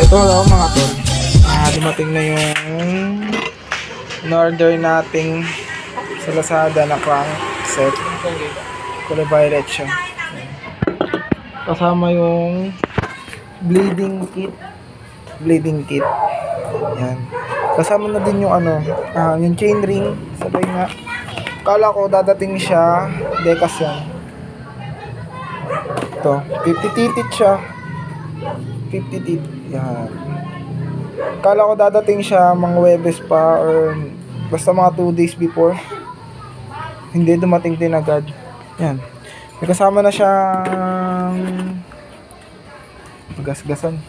Ito daw mga tol, dumating na yung in-order nating sa Lazada na crank set. Kulay violet siya. Kasama yung bleeding kit. Yan. Kasama na din yung yung chain ring. Sabay nga. Kala ko dadating siya, dekas yan. Ito, 50 titit siya. 50 titit. Yan. Kala ko dadating siya mga Webes pa or basta mga 2 days before. Hindi, dumating din agad. Yan. May kasama na siyang gas-gasan.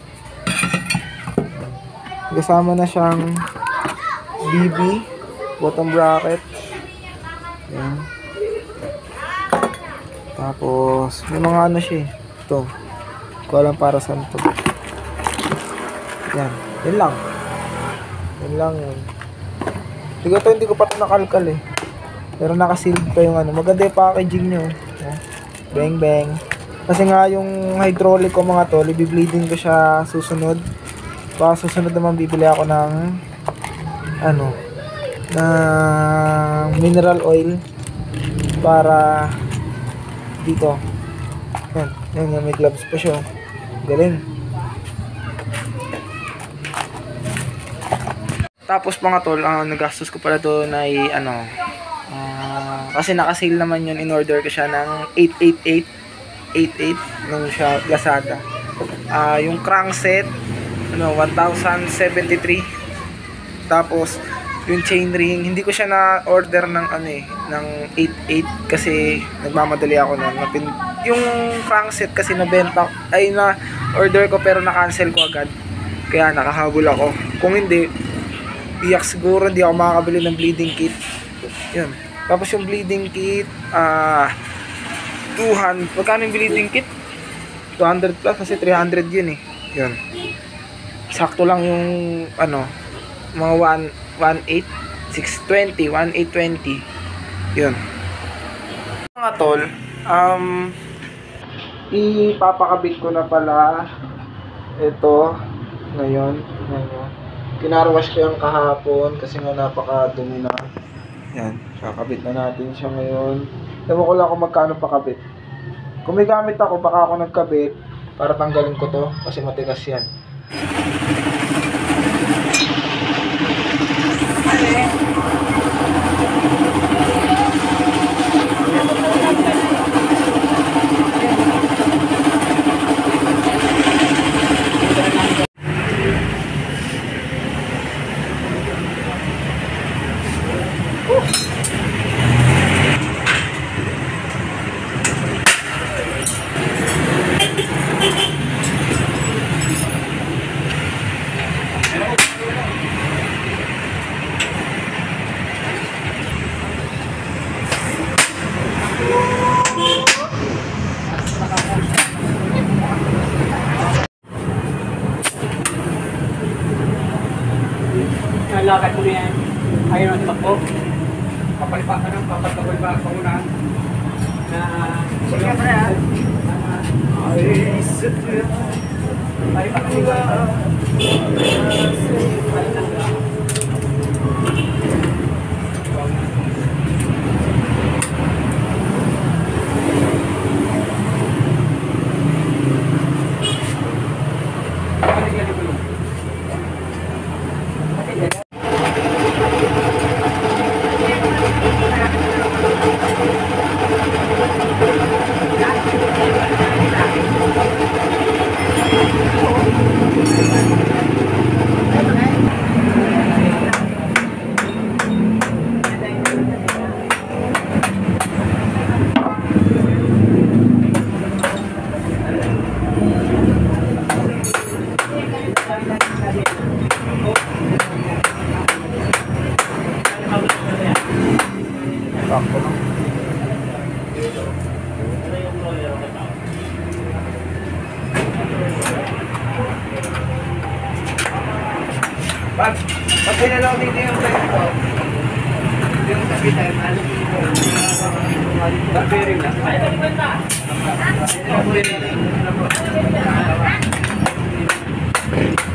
Kasama na siyang BB, bottom bracket. Yan. Tapos may mga siya eh. Ito. Hindi ko alam para saan to. Yan. Yan lang yun. Hindi ko pa ito nakalkal eh. Pero nakasealed pa yung maganda yung packaging nyo. Bang bang. Kasi nga yung hydraulic ko mga tol, i-bleeding ko siya susunod. Baka susunod naman bibili ako ng mineral oil para dito. Yan, may gloves pa siya. Galing. Tapos mga tol, nagastos ko pala doon ay kasi naka-sale naman yun, in-order ko siya ng 888 nung siya Lazada. Yung crankset 1,073. Tapos yung chain ring, hindi ko siya na-order ng ng 88 kasi nagmamadali ako yung crankset kasi na-order ko pero na-cancel ko agad. Kaya nakahabol ako. Kung hindi, iyak siguro hindi ako makakabili ng bleeding kit. Yun. Tapos yung bleeding kit, 200. Magkano yung bleeding kit? 200 plus kasi 300 yun eh. Yun. Sakto lang yung mga 1.8, 620, 1.820. Yun. Mga tol, ipapakabit ko na pala ito ngayon. Kinarwash ko yung kahapon kasi nga napakadumi na. Yan, kakabit na natin siya ngayon. Ewan ko lang kung magkano pakabit. Kung may gamit ako, baka ako nagkabit para tanggalin ko to kasi matigas yan. Lakad mo yan. Ayaw ng takbo. Papalipa ka ng papagkabalipa sa unahan. Sige pa yan. Palipa ka nila. Pag pinalaw dito yung pwesto, yung kapitan, ano yung bearing na.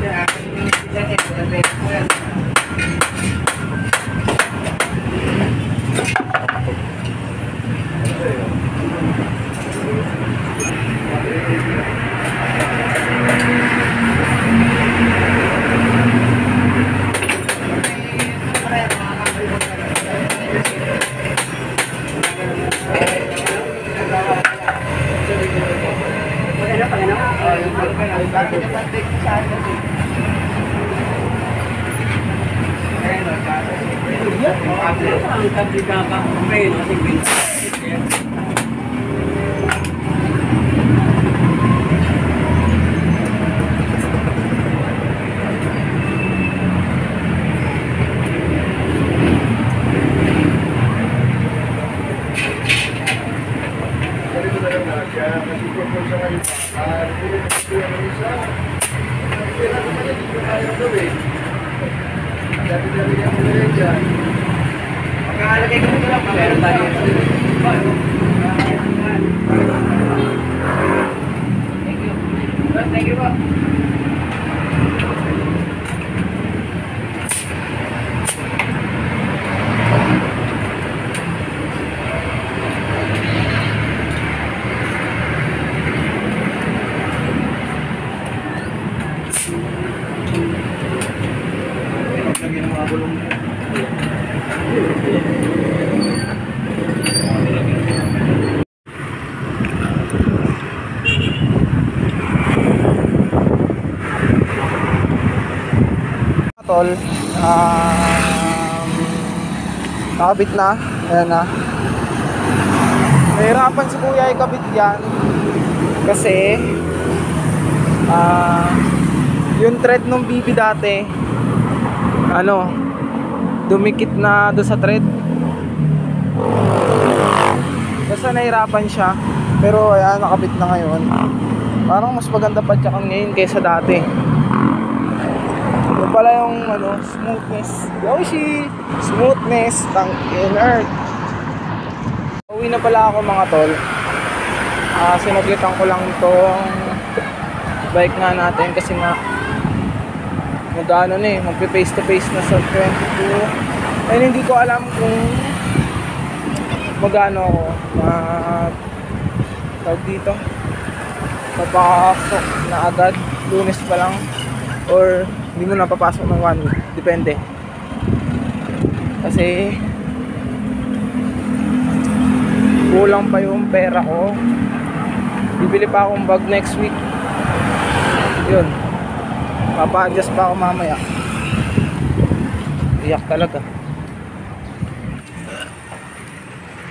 Magkakalagay ko ito lang. Meron tayo. Thank you. Thank you po. Tol, nakabit na. Ayan na. Nahirapan si kuya ikabit yan kasi yung thread ng BB dati dumikit na doon sa thread, basta nahirapan siya. Pero ayan, nakabit na ngayon. Parang mas maganda pa siya ngayon kaysa dati. Yung pala yung smoothness, Yoshi, smoothness ng inert. Uwi na pala ako mga tol. Sinaglitan ko lang itong bike nga natin kasi nga magpe face to face na sa 22. And hindi ko alam kung magano ako tawag dito, papasok na agad Lunes pa lang or hindi mo na papasok ng 1 week, depende. Kasi kulang pa yung pera ko. Bibili pa akong bag next week. Yun, papa-adjust pa ako mamaya. Iyak talaga.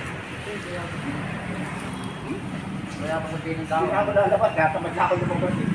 Kaya ako sabihin ng tao. Hindi ako lalabas, kaya tamad na ako lumabas.